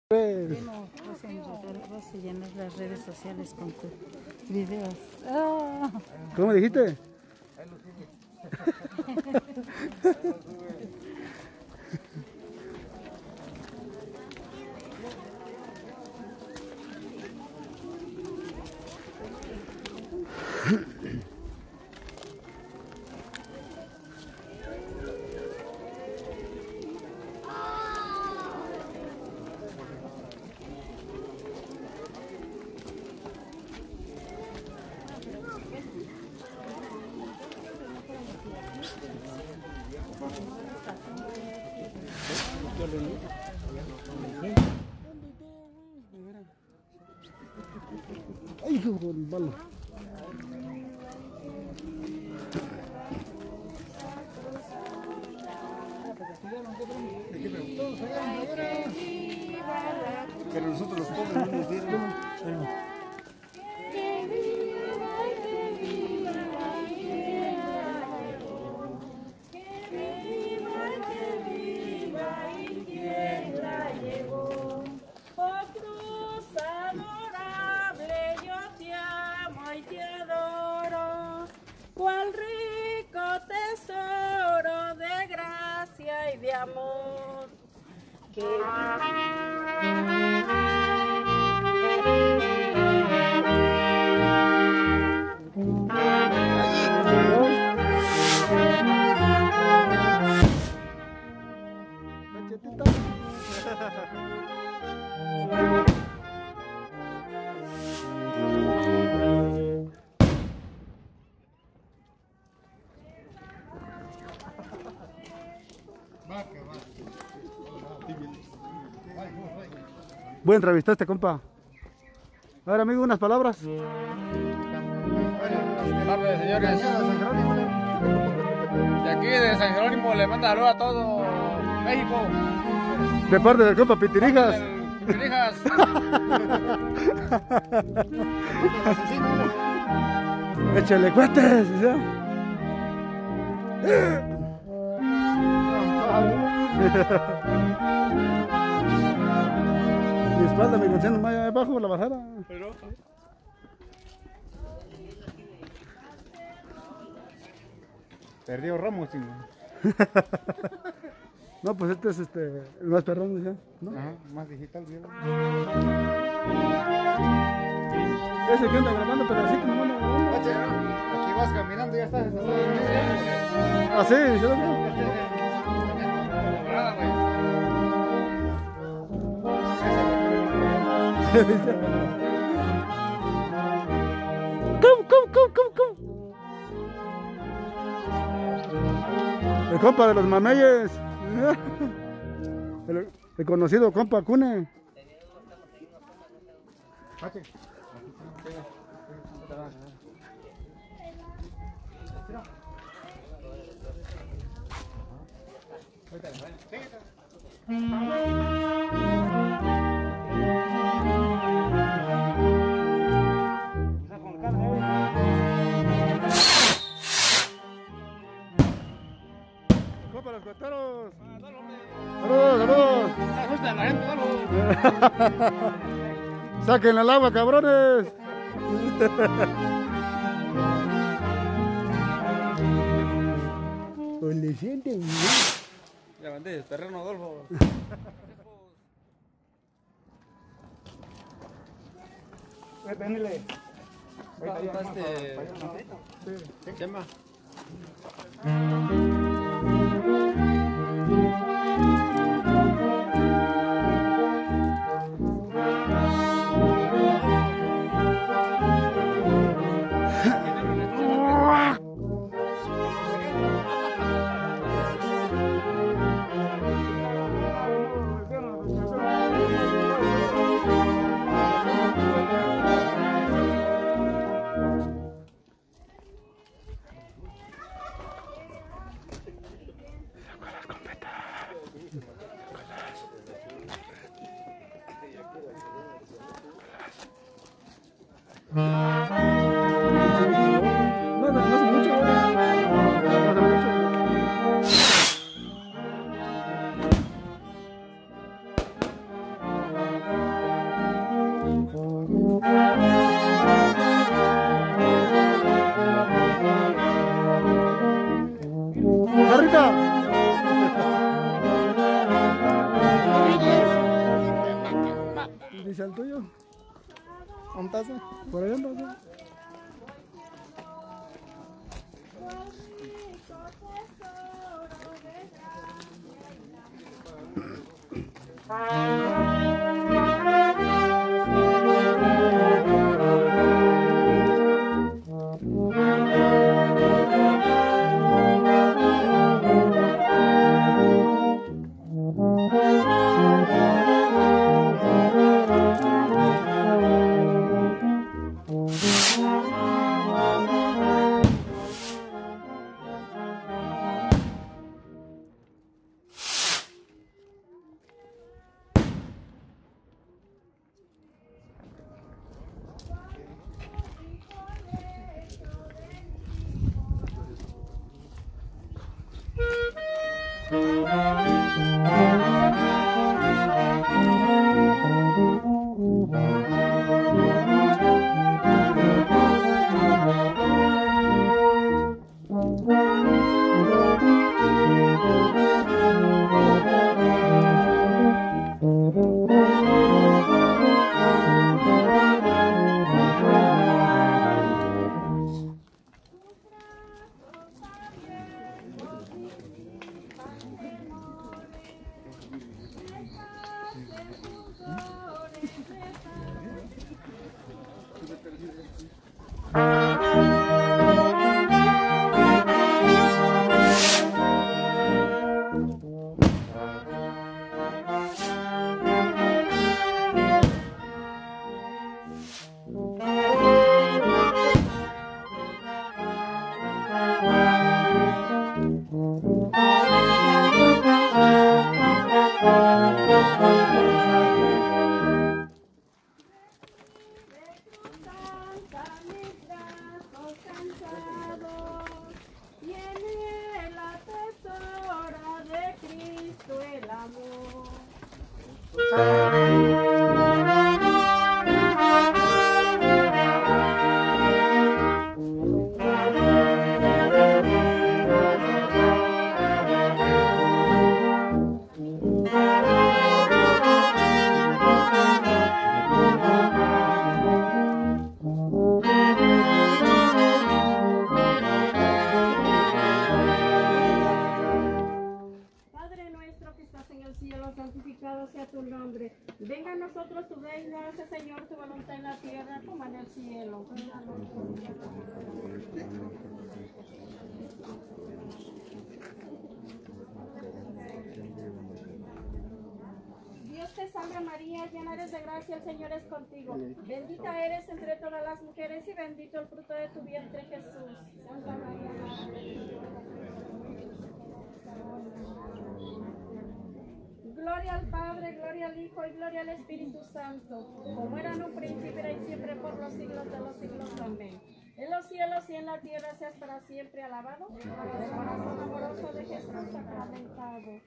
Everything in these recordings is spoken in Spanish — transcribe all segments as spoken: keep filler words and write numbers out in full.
Pues. No, vas a, enredar, vas a llenar las redes sociales con tus videos. ¡Ah! ¿Cómo dijiste? Ay, hijo del balo. Pero nosotros los pobres no nos dieron. Cuál rico tesoro de gracia y de amor que Buen entrevistaste, compa. A ver, amigo, unas palabras. Buenas tardes, señores. De aquí de San Jerónimo le manda saludos a todo México. De parte del compa Pitirijas. Pitirijas. Échale cuates. ¿Ya? Mi espalda me cansé nomás allá abajo la bajada. Pero... Perdió Ramos, chingo. No, pues este es este, el más perrón, ¿ya? ¿No? Ajá, más digital, ¿sí? Ese que anda grabando pedacito, no anda grabando. Oye, aquí vas caminando y ya estás. Ah, sí, ¿sí lo veo? ¡Cum, cum, cum, cum, cum! El compa de los mameyes. El, el conocido compa Cune. Compa los cueteros. Saludos, saludos. Saquen el agua, cabrones. ¿Dónde sienten? Ya mandé el terreno, Adolfo. Venile. ¿Qué llama? sea el tuyo. ¿Un tazo? Por ahí anda. santificado sea tu nombre. Venga a nosotros tu reino, hágase Señor tu voluntad en la tierra como en el cielo. Dios te salve María, llena eres de gracia, el Señor es contigo. Bendita eres entre todas las mujeres y bendito el fruto de tu vientre Jesús. Santa María, Madre de Dios. Gloria al Padre, gloria al Hijo y gloria al Espíritu Santo, como era en un principio, era y siempre, por los siglos de los siglos. Amén. En los cielos y en la tierra seas para siempre alabado, por el corazón amoroso de Jesús sacramentado.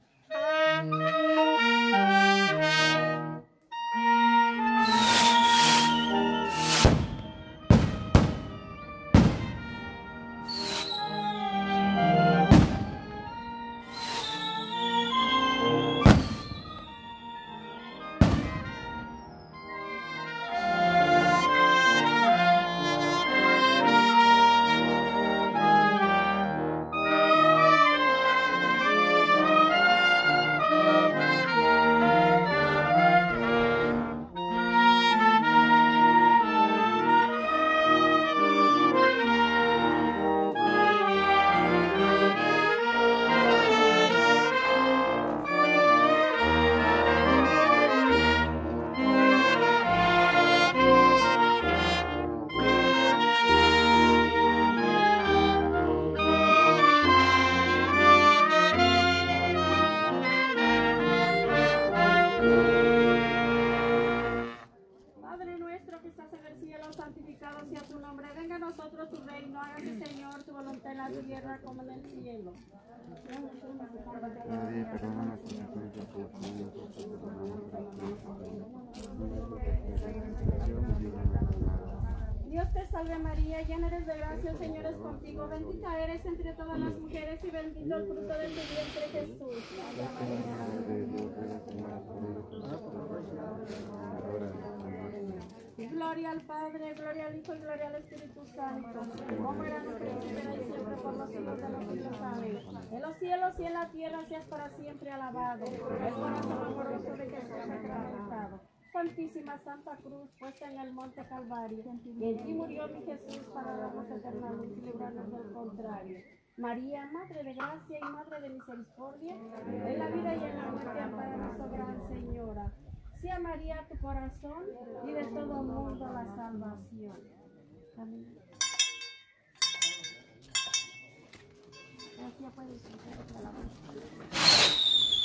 Santificado sea tu nombre, venga a nosotros tu reino, hágase Señor tu voluntad en la tierra como en el cielo. Dios te salve María, llena eres de gracia, el Señor es contigo, bendita eres entre todas las mujeres y bendito el fruto de tu vientre Jesús. Santa María. Gloria al Padre, gloria al Hijo y gloria al Espíritu Santo, como era en un principio, ahora y siempre, por los siglos de los siglos. Amén. En los cielos y en la tierra seas para siempre alabado. El corazón amoroso de Jesús sacramentado. Santísima Santa Cruz, puesta en el monte Calvario, y en ti murió mi Jesús para darnos eterna luz y librarnos del contrario. María, Madre de Gracia y Madre de Misericordia, en la vida y en la muerte ampáranos, oh Gran Señora. Sea María tu corazón y de todo el mundo la salvación. Amén. Gracias por disfrutar de la alabanza.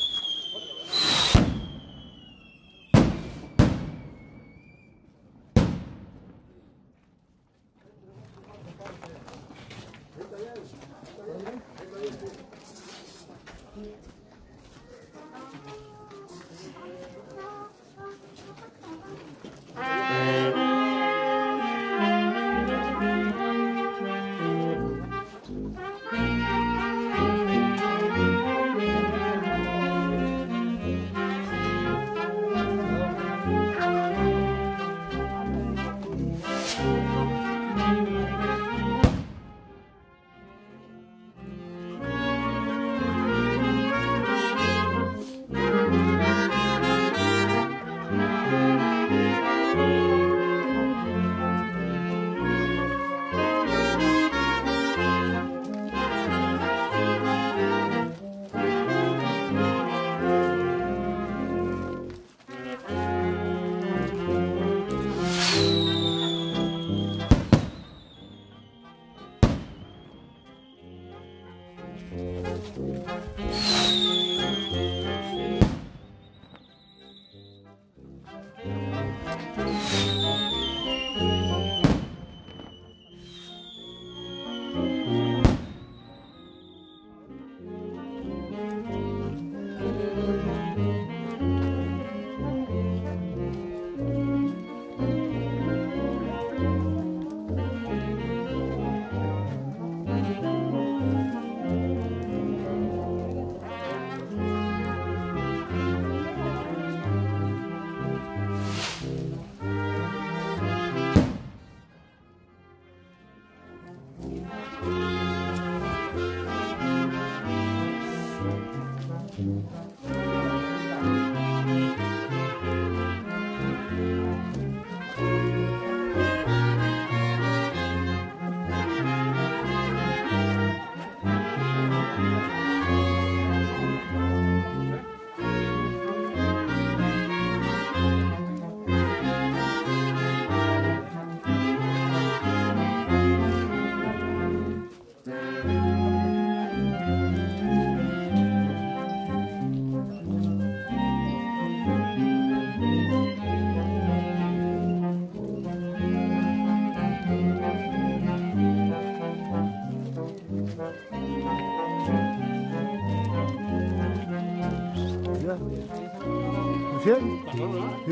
¿Sí? Sí.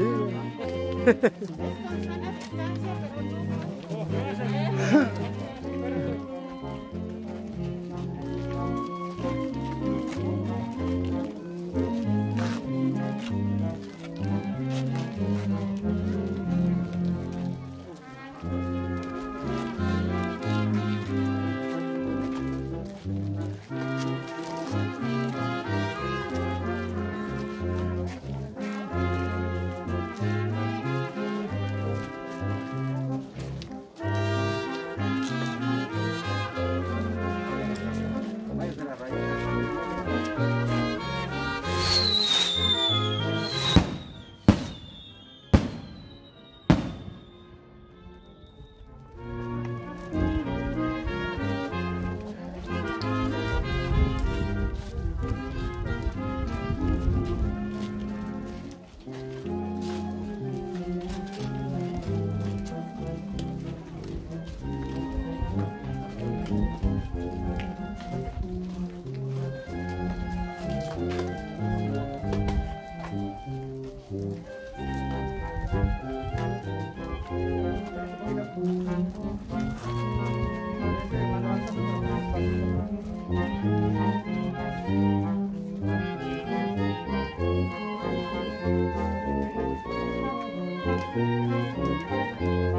Thank you.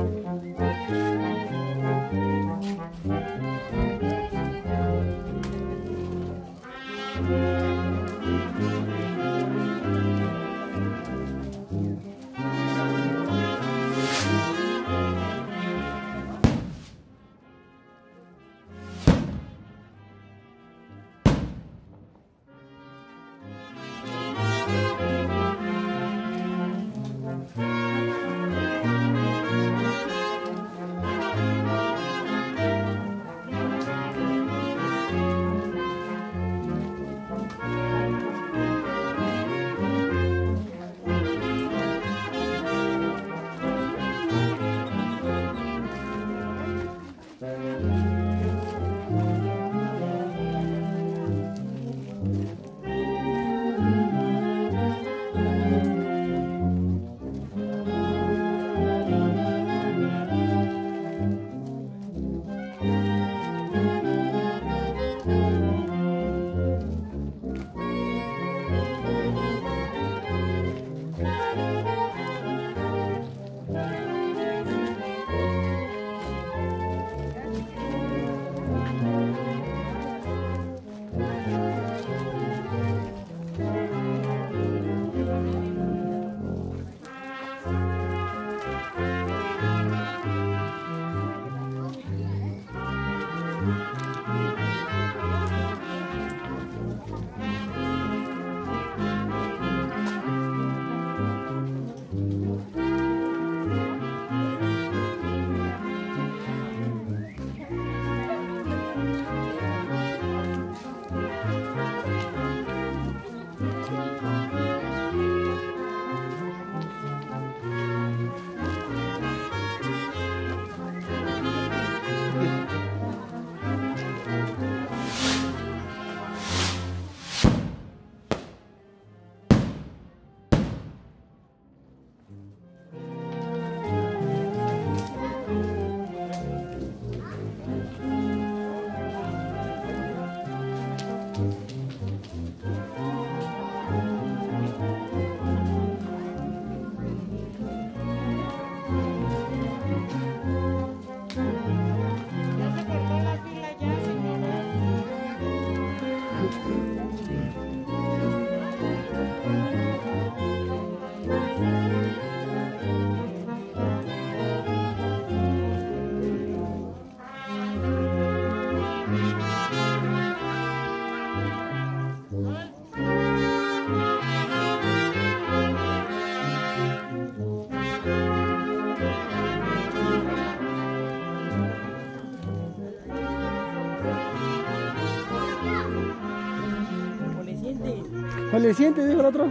le siente, dijo el otro.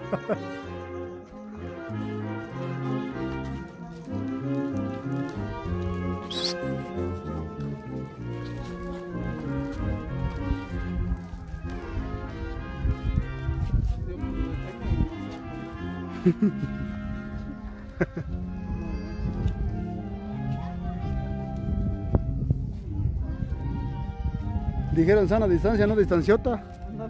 Dijeron sana distancia, no distanciota.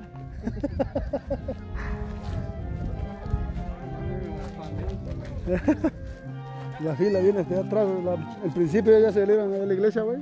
La fila viene hasta atrás. La, el principio ya se elevan a la iglesia, güey.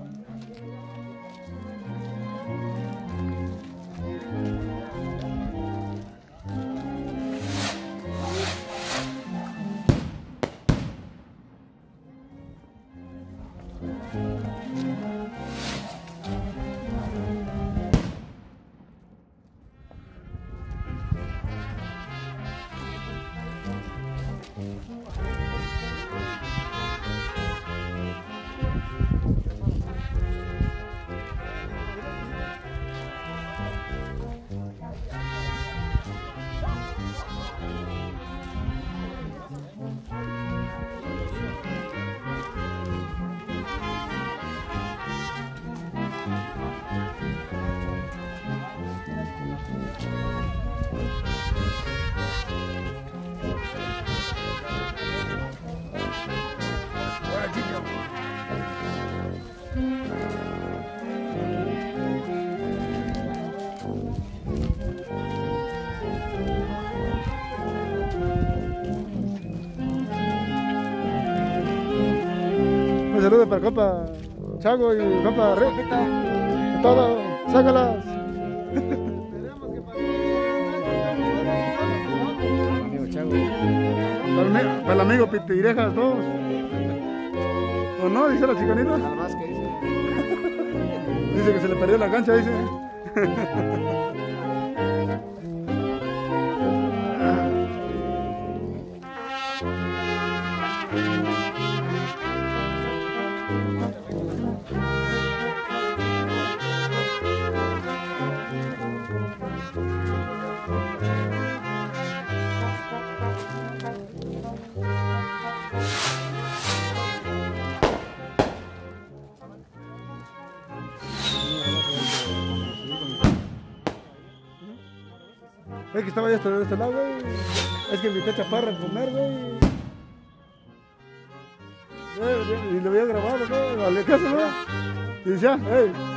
Un saludo para el compa Chago y el compa Re. Todo, sácalas. Amigo Chago. Para el, mi- para el amigo Pitirejas, todos. ¿O no? Dice la chicanita. Nada más que dice. Dice que se le perdió la cancha, dice. Es que estaba ya hasta de este lado, güey. Es que invité a Chaparra a comer, güey. Eh, Y lo había grabado, güey. Vale, ¿qué hace, no? Y decía, hey,